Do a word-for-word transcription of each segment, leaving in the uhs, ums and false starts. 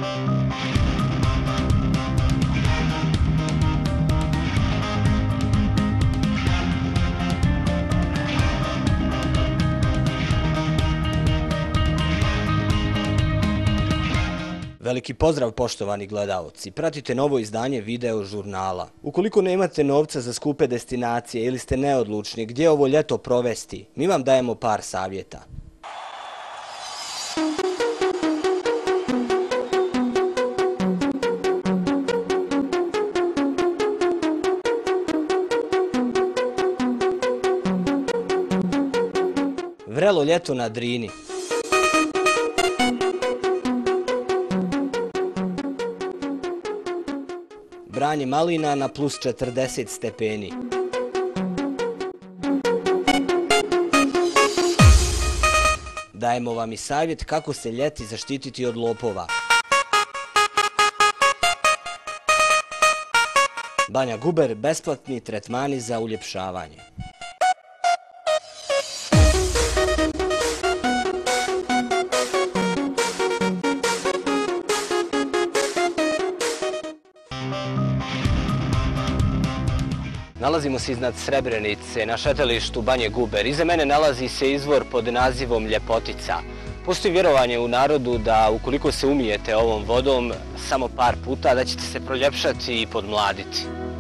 Veliki pozdrav poštovani gledaoci, pratite novo izdanje video žurnala. Ukoliko nemate novca za skupe destinacije ili ste neodlučni gdje ovo ljeto provesti, mi vam dajemo par savjeta. Vrelo ljeto na Drini. Branje malina na plus četrdeset stepeni. Dajemo vam i savjet kako se ljeti zaštititi od lopova. Banja Guber, besplatni tretmani za uljepšavanje. Nalazimo se iznad Srebrenice na šetalištu Banje Guber. Iza mene nalazi se izvor pod nazivom Ljepotica. Postoji vjerovanje u narodu da ukoliko se umijete ovom vodom samo par puta da ćete se proljepšati i podmladiti.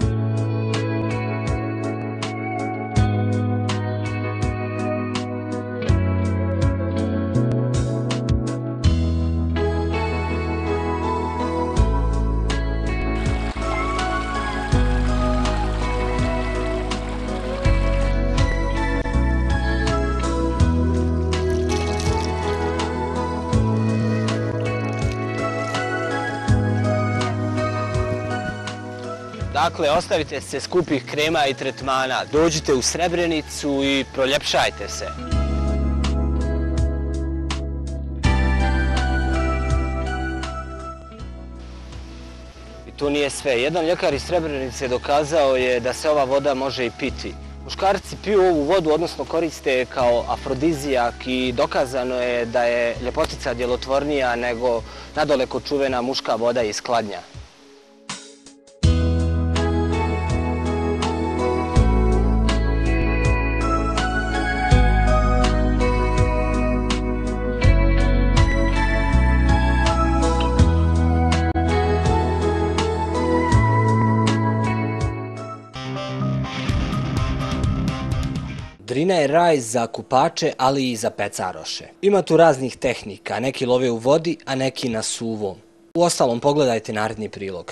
Dakle, ostavite se skupih krema i tretmana, dođite u Srebrenicu i proljepšajte se. I to nije sve. Jedan ljekar iz Srebrenice dokazao je da se ova voda može i piti. Muškarci piju ovu vodu, odnosno koriste je kao afrodizijak i dokazano je da je Ljepotica djelotvornija nego nadaleko čuvena muška voda iz Kladnja. Drina je raj za kupače, ali i za pecaroše. Ima tu raznih tehnika, neki love u vodi, a neki na suvom. Uostalom, pogledajte naredni prilog.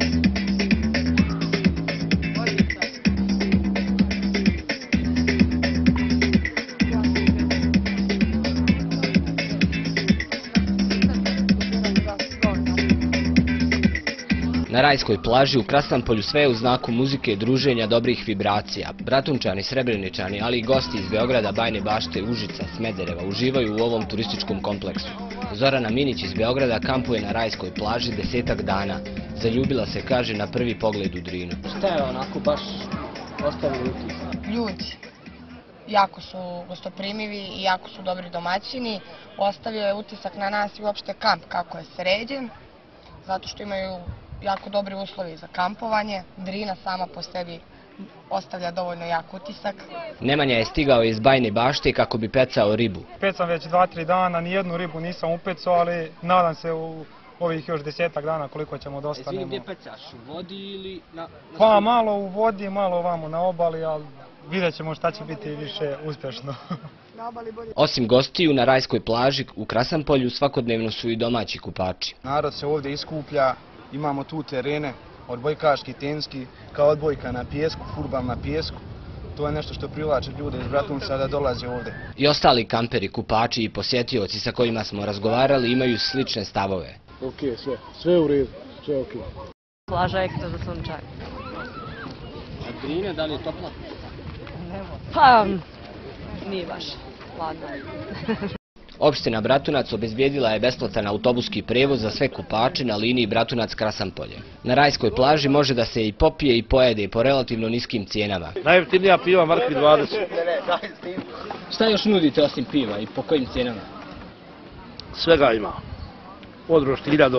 Na rajskoj plaži u Krasanpolju sve je u znaku muzike, druženja, dobrih vibracija. Bratunčani, Srebreničani, ali i gosti iz Beograda, Bajne Bašte, Užica, Smedereva uživaju u ovom turističkom kompleksu. Zorana Minić iz Beograda kampuje na rajskoj plaži desetak dana. Zaljubila se, kaže, na prvi pogled u Drinu. Šta je onako baš ostavio utisak? Ljudi. Jako su gostoprimivi i jako su dobri domaćini. Ostavio je utisak na nas i uopšte kamp kako je sređen, zato što imaju jako dobri uslovi za kampovanje. Drina sama po sebi ostavlja dovoljno jak utisak. Nemanja je stigao iz Bajne Bašte kako bi pecao ribu. Pecam već dva, tri dana, nijednu ribu nisam upecao, ali nadam se u ovih još desetak dana koliko ćemo da ostanemo. Jesi gdje pecaš? U vodi ili na, na Pa malo u vodi, malo ovamo na obali, ali vidjet ćemo šta će biti više uspješno. Osim gostiju na rajskoj plaži u Krasanpolju svakodnevno su i domaći kupači. Narod se ovdje iskuplja, imamo tu terene, odbojkaški, tenski, kao odbojka na pijesku, fudbal na pijesku. To je nešto što privlači ljude iz Bratunca da dolaze ovdje. I ostali kamperi, kupači i posjetioci sa kojima smo razgovarali imaju slične stavove. Ok, sve, sve u redu, sve ok. Plaža ekstra za sunčak. A Drina, da li je topla? Pa, nije baš hladno. Opština Bratunac obezbijedila je besplatan autobuski prevoz za sve kupače na liniji Bratunac-Krasanpolje. Na rajskoj plaži može da se i popije i pojede po relativno niskim cijenama. Najjeftinija piva marki dvadeset. Šta još nudite osim piva i po kojim cijenama? Svega ima. Od roštilja do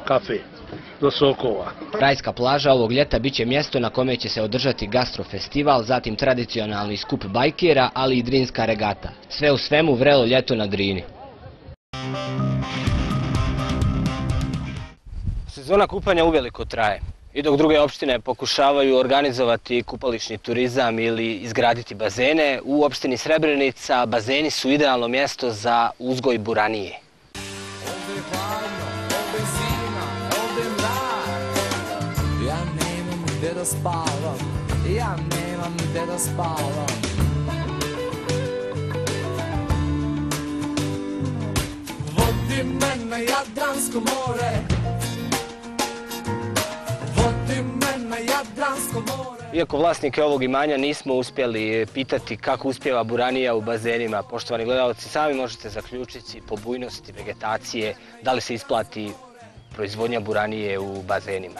kafe, do sokova. Rajska plaža ovog ljeta biće mjesto na kome će se održati gastrofestival, zatim tradicionalni skup bajkera, ali i drinska regata. Sve u svemu vrelo ljeto na Drini. Sezona kupanja uveliko traje. I dok druge opštine pokušavaju organizovati kupališni turizam ili izgraditi bazene, u opštini Srebrenica bazeni su idealno mjesto za uzgoj buranije. Ovdje je hladno, ovdje je zima, ovdje je mrak. Ja nemam gdje da spavam, ja nemam gdje da spavam. Vodi me na Jadransko more, vodi me na Jadransko more. Iako vlasnike ovog imanja nismo uspjeli pitati kako uspjeva buranija u bazenima, poštovani gledalci, sami možete zaključiti po bujnosti vegetacije da li se isplati proizvodnja buranije u bazenima.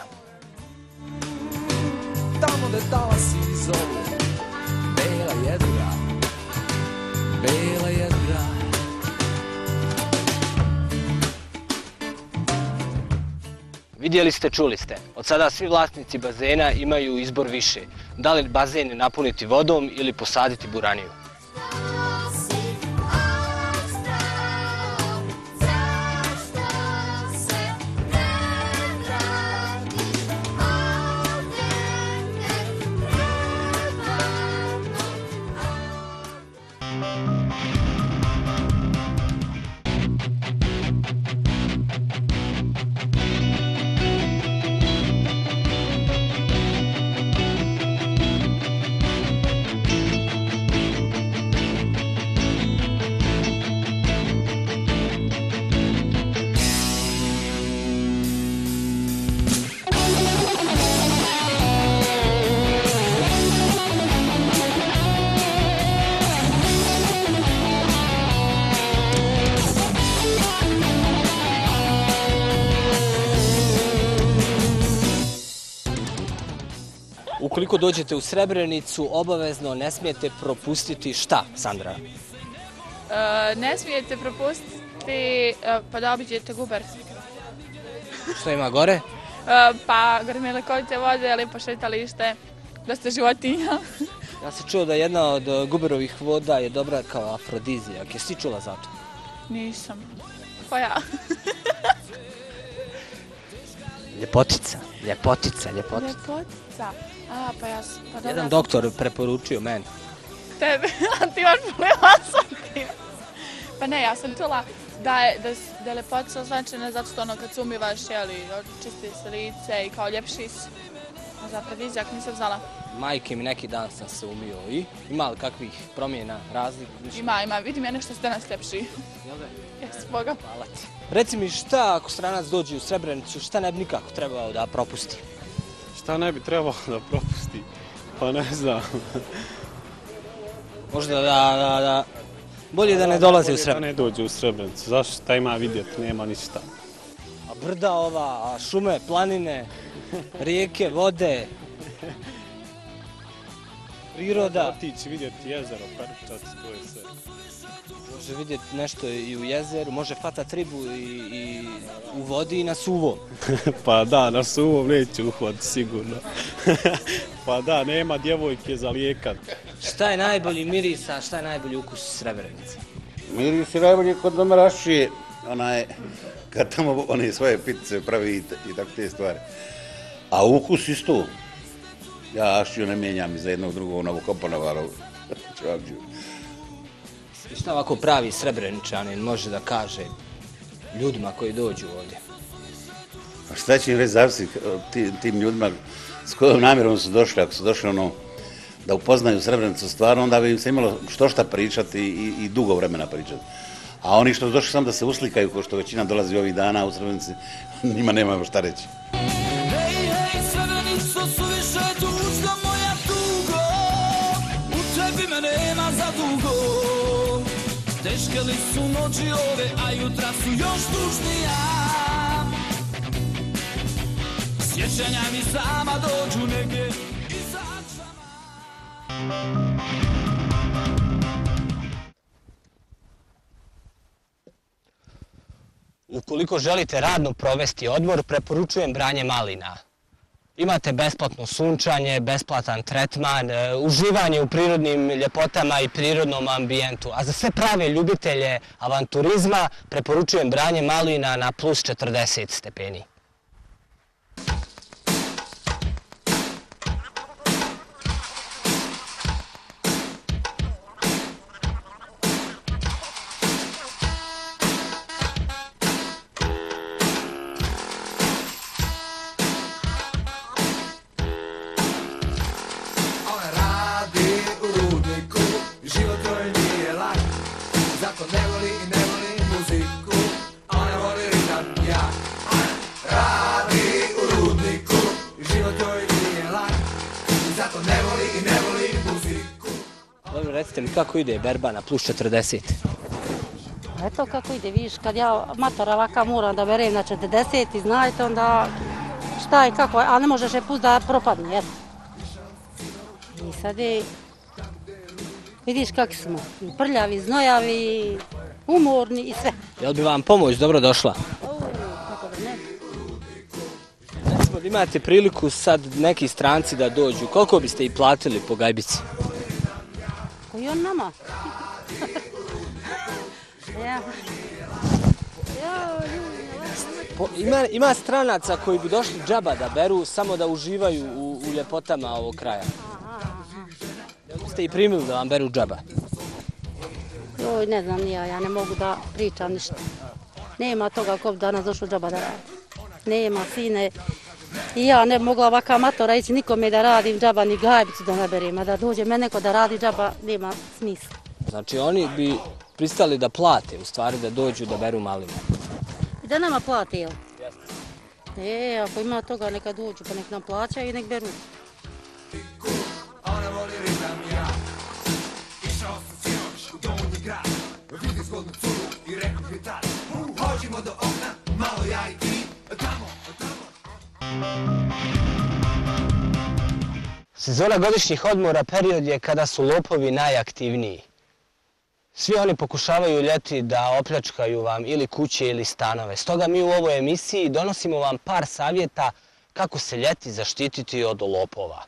Tamo gde talasi zovu, bela jedra, bela jedra. Vidjeli ste, čuli ste. Od sada svi vlasnici bazena imaju izbor više. Da li bazen napuniti vodom ili posaditi buraniju. Ukoliko dođete u Srebrenicu, obavezno ne smijete propustiti šta, Sandra? E, ne smijete propustiti e, pa da obiđete Guber. Što ima gore? E, pa gore lekovite vode, lijepo šetalište, dosta životinja. Ja sam čuo da jedna od Guberovih voda je dobra kao afrodizijak. Jesi ti čula za to? Nisam. Pa ja. Ljepotica, ljepotica, ljepotica. Ljepotica. A, pa ja sam... Pa Jedan doktor preporučio meni. Tebe, a ti imaš problema sa tim. Pa ne, ja sam čula da je, da, da je ljepotica značajna zato što ono kad se umivaš, jeli, očisti se lice i kao ljepši si. A za afrodizijak nisam znala. Majke mi neki dan sam se umio i ima li kakvih promjena, razlika? Ima, ima, vidim ja nešto ste nas ljepši. Jel da? Jes, Boga. Hvala ti. Reci mi šta ako stranac dođe u Srebrenicu, šta ne bi nikako trebao da propusti? Šta ne bi trebalo da propusti? Pa ne znam. Možda da, da, da... Bolje da ne dolazi u Srebrenicu. Da ne dođe u Srebrenicu. Zašto šta ima vidjeti? Nema ništa. A brda ova, a šume, planine, rijeke, vode, priroda. Otići vidjeti jezero, Perčac, to je sve. Može vidjeti nešto i u jezeru, može fatati ribu i, i u vodi i na suvom. Pa da, na suvom neće uhvatiti sigurno. Pa da, nema djevojke za lijekat. Šta je najbolji miris, a šta je najbolji ukus Srebrenice? Miris je najbolji kod domarašije, onaj, kad tamo one svoje pitice pravi i, i tako te stvari. A ukus isto. Ja ašiju ne mijenjam i za jednog drugog novu Koponovaru. I šta ovako pravi Srebreničanin može da kaže ljudima koji dođu ovdje? A šta će im reći zavisi tim, tim ljudima s kojom namjerom su došli, ako su došli ono, da upoznaju Srebrenicu stvarno, onda bi im se imalo što šta pričati i, i dugo vremena pričati. A oni što su došli samo da se uslikaju, ko što većina dolazi ovih dana u Srebrenici, njima nema šta reći. Hej, hej, Srebrenico, suviše tužna moja tugo, u tebi me nema za dugo. Teške li su noći ove, a jutra su još tužnija. Sjećanja mi sama dođu neke i začama. U Ukoliko želite radno provesti odmor, preporučujem branje malina. Imate besplatno sunčanje, besplatan tretman, e, uživanje u prirodnim ljepotama i prirodnom ambijentu. A za sve prave ljubitelje avanturizma preporučujem branje malina na plus četrdeset stepeni. Dobro, recite mi kako ide berba na plus četrdeset? Eto kako ide, vidiš, kad ja matora ovaka moram da berem na četrdeset i znajte onda šta je kako, a ne možeš je pust da propadne, eto. I sad je, vidiš kakvi smo, i prljavi, znojavi, umorni i sve. Jel bi vam pomoć dobro došla? Uuu, kako da ne. Recimo da imate priliku sad neki stranci da dođu, koliko biste i platili po gajbici? Koji on nama? Ja. Po, ima, ima stranaca koji bi došli džaba da beru, samo da uživaju u, u ljepotama ovog kraja. Jel biste i primili da vam beru džaba? Joj, ne znam ni ja, ja ne mogu da pričam ništa. Nema toga ko bi danas došao džaba da radi. Nema, sine. I ja ne bi mogla ovaka matora ići nikome da radim džaba, ni gajbicu da ne berim, a da dođe mene neko da radi džaba, nema smisla. Znači oni bi pristali da plate, u stvari da dođu da beru malinu. I da nama plati, jel? E, ako ima toga neka dođu, pa nek nam plaćaju i nek beru. Sezona godišnjih odmora period je kada su lopovi najaktivniji. Svi oni pokušavaju ljeti da opljačkaju vam ili kuće ili stanove. Stoga mi u ovoj emisiji donosimo vam par savjeta kako se ljeti zaštititi od lopova.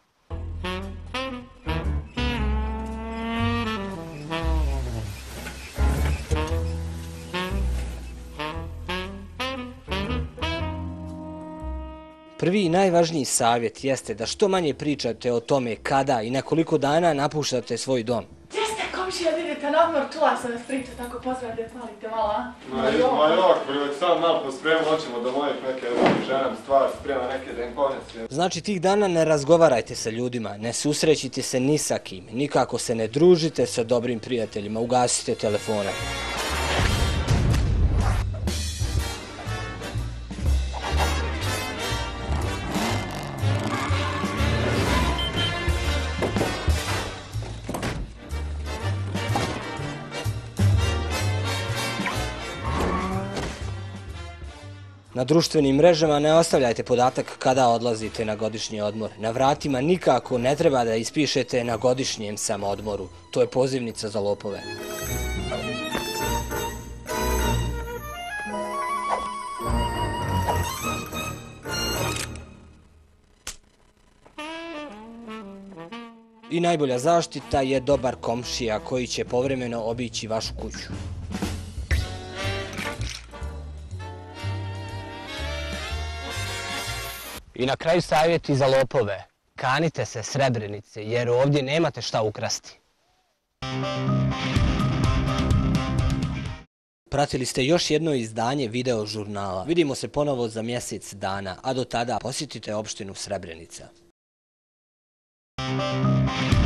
Prvi i najvažniji savjet jeste da što manje pričate o tome kada i na koliko dana napuštate svoj dom. Gdje ste, komšija, da idete na odmor, čula sam vas priča, tako pozdravite, palite malo, a? Ma jok, priveć sam malo pospremno, hoćemo da mojih neke ženam stvar, sprema neke da im ponesim. Znači tih dana ne razgovarajte sa ljudima, ne susrećite se ni sa kim, nikako se ne družite sa dobrim prijateljima, ugasite telefone. Na društvenim mrežama ne ostavljajte podatak kada odlazite na godišnji odmor. Na vratima nikako ne treba da ispišete na godišnjem sam odmoru. To je pozivnica za lopove. I najbolja zaštita je dobar komšija koji će povremeno obići vašu kuću. I na kraju savjeti za lopove. Kanite se Srebrenice, jer ovdje nemate šta ukrasti. Pratili ste još jedno izdanje video žurnala. Vidimo se ponovo za mjesec dana, a do tada posjetite opštinu Srebrenica.